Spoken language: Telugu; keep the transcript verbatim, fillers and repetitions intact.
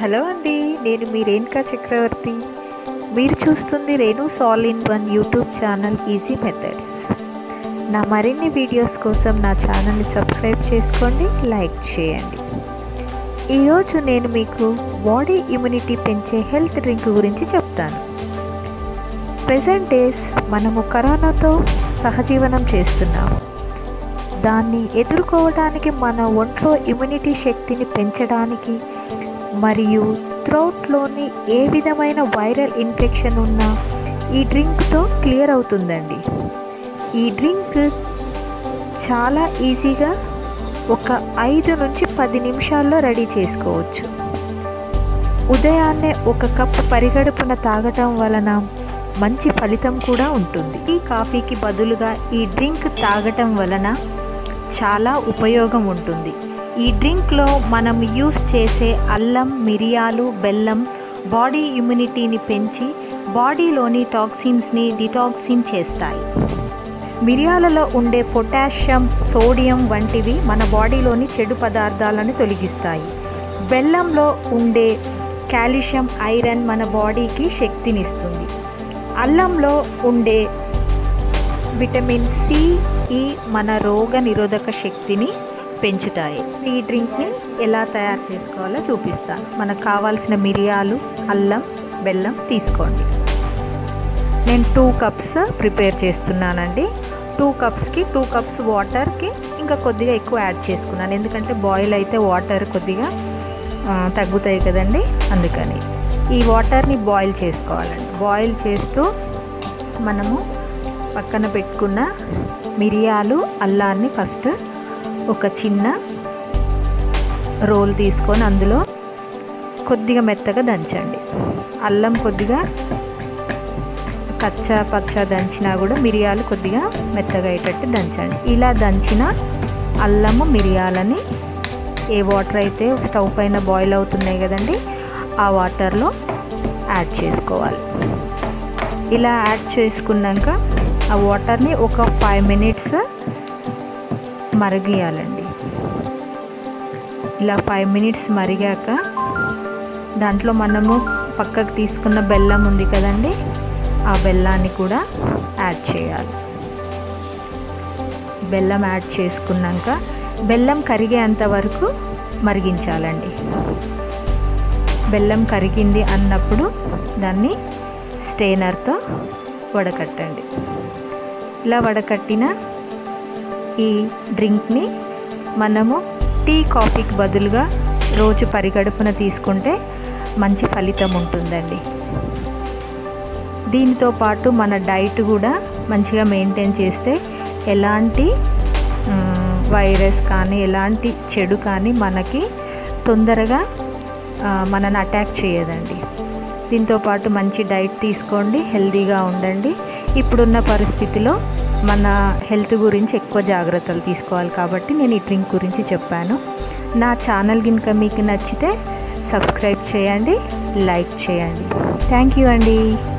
హలో అండి, నేను మీ రేణుకా చక్రవర్తి. మీరు చూస్తుంది Renu's all in one YouTube channel easy methods. నా మరిన్ని వీడియోస్ కోసం నా ఛానల్ని సబ్స్క్రైబ్ చేసుకోండి, లైక్ చేయండి. ఈరోజు నేను మీకు బాడీ ఇమ్యూనిటీ పెంచే హెల్త్ డ్రింక్ గురించి చెప్తాను. ప్రెజెంట్ డేస్ మనము కరోనాతో సహజీవనం చేస్తున్నాము. దాన్ని ఎదుర్కోవడానికి మన ఒంట్లో ఇమ్యూనిటీ శక్తిని పెంచడానికి మరియు థ్రోట్లోని ఏ విధమైన వైరల్ ఇన్ఫెక్షన్ ఉన్నా ఈ డ్రింక్తో క్లియర్ అవుతుందండి. ఈ డ్రింక్ చాలా ఈజీగా ఒక ఐదు నుంచి పది నిమిషాల్లో రెడీ చేసుకోవచ్చు. ఉదయాన్నే ఒక కప్పు పరిగడుపున తాగటం వలన మంచి ఫలితం కూడా ఉంటుంది. ఈ కాఫీకి బదులుగా ఈ డ్రింక్ తాగటం వలన చాలా ఉపయోగం ఉంటుంది. ఈ డ్రింక్లో మనం యూస్ చేసే అల్లం, మిరియాలు, బెల్లం బాడీ ఇమ్యూనిటీని పెంచి బాడీలోని టాక్సిన్స్ని డిటాక్సిన్ చేస్తాయి. మిరియాలలో ఉండే పొటాషియం, సోడియం వంటివి మన బాడీలోని చెడు పదార్థాలను తొలగిస్తాయి. బెల్లంలో ఉండే కాల్షియం, ఐరన్ మన బాడీకి శక్తినిస్తుంది. అల్లంలో ఉండే విటమిన్ సి, ఈ మన రోగ నిరోధక శక్తిని పెంచుతాయి. ఈ డ్రింక్ని ఎలా తయారు చేసుకోవాలో చూపిస్తాను. మనకు కావాల్సిన మిరియాలు, అల్లం, బెల్లం తీసుకోండి. నేను టూ కప్స్ ప్రిపేర్ చేస్తున్నానండి. టూ కప్స్కి టూ కప్స్ వాటర్కి ఇంకా కొద్దిగా ఎక్కువ యాడ్ చేసుకున్నాను, ఎందుకంటే బాయిల్ అయితే వాటర్ కొద్దిగా తగ్గుతాయి కదండి, అందుకని. ఈ వాటర్ని బాయిల్ చేసుకోవాలండి. బాయిల్ చేస్తూ మనము పక్కన పెట్టుకున్న మిరియాలు, అల్లాన్ని ఫస్ట్ ఒక చిన్న రోల్ తీసుకొని అందులో కొద్దిగా మెత్తగా దంచండి. అల్లం కొద్దిగా కచ్చా పచ్చా దంచినా కూడా మిరియాలు కొద్దిగా మెత్తగా అయ్యేటట్టు దంచండి. ఇలా దంచిన అల్లము, మిరియాలని ఏ వాటర్ అయితే స్టవ్ పైన బాయిల్ అవుతున్నాయి కదండి, ఆ వాటర్లో యాడ్ చేసుకోవాలి. ఇలా యాడ్ చేసుకున్నాక ఆ వాటర్ని ఒక ఫైవ్ మినిట్స్ మరిగియాలండి. ఇలా ఫైవ్ మినిట్స్ మరిగాక దాంట్లో మనము పక్కకు తీసుకున్న బెల్లం ఉంది కదండి, ఆ బెల్లాన్ని కూడా యాడ్ చేయాలి. బెల్లం యాడ్ చేసుకున్నాక బెల్లం కరిగేంత వరకు మరిగించాలండి. బెల్లం కరిగింది అన్నప్పుడు దాన్ని స్టెయినర్తో వడకట్టండి. ఇలా వడకట్టిన ఈ డ్రింక్ని మనము టీ, కాఫీకి బదులుగా రోజు పరిగడుపున తీసుకుంటే మంచి ఫలితం ఉంటుందండి. దీనితో పాటు మన డైట్ కూడా మంచిగా మెయింటైన్ చేస్తే ఎలాంటి వైరస్ కానీ ఎలాంటి చెడు కానీ మనకి తొందరగా మనని అటాక్ చేయదండి. దీంతోపాటు మంచి డైట్ తీసుకోండి, హెల్తీగా ఉండండి. ఇప్పుడున్న పరిస్థితిలో మన హెల్త్ గురించి ఎక్కువ జాగ్రత్తలు తీసుకోవాలి కాబట్టి నేను ఈ డ్రింక్ గురించి చెప్పాను. నా ఛానల్ కనుక మీకు నచ్చితే సబ్స్క్రైబ్ చేయండి, లైక్ చేయండి. థ్యాంక్ యూ అండి.